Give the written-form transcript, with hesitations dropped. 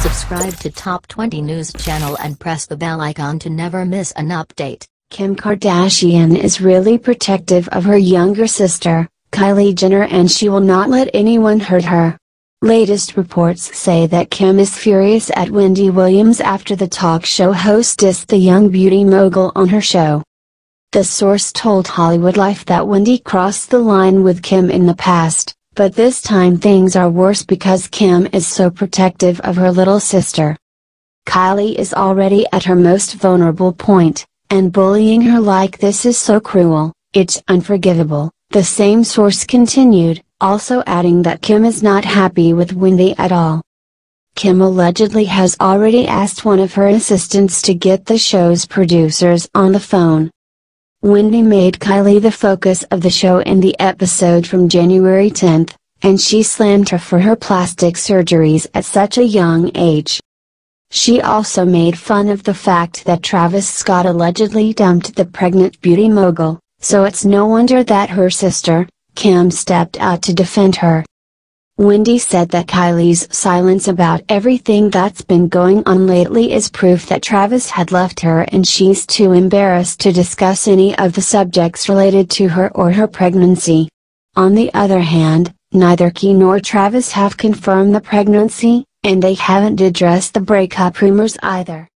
Subscribe to Top 20 News channel and press the bell icon to never miss an update. Kim Kardashian is really protective of her younger sister, Kylie Jenner, and she will not let anyone hurt her. Latest reports say that Kim is furious at Wendy Williams after the talk show host dissed the young beauty mogul on her show. The source told Hollywood Life that Wendy crossed the line with Kim in the past, but this time things are worse because Kim is so protective of her little sister. Kylie is already at her most vulnerable point, and bullying her like this is so cruel, it's unforgivable, the same source continued, also adding that Kim is not happy with Wendy at all. Kim allegedly has already asked one of her assistants to get the show's producers on the phone. Wendy made Kylie the focus of the show in the episode from January 10, and she slammed her for her plastic surgeries at such a young age. She also made fun of the fact that Travis Scott allegedly dumped the pregnant beauty mogul, so it's no wonder that her sister, Kim, stepped out to defend her. Wendy said that Kylie's silence about everything that's been going on lately is proof that Travis had left her and she's too embarrassed to discuss any of the subjects related to her or her pregnancy. On the other hand, neither Kim nor Travis have confirmed the pregnancy, and they haven't addressed the breakup rumors either.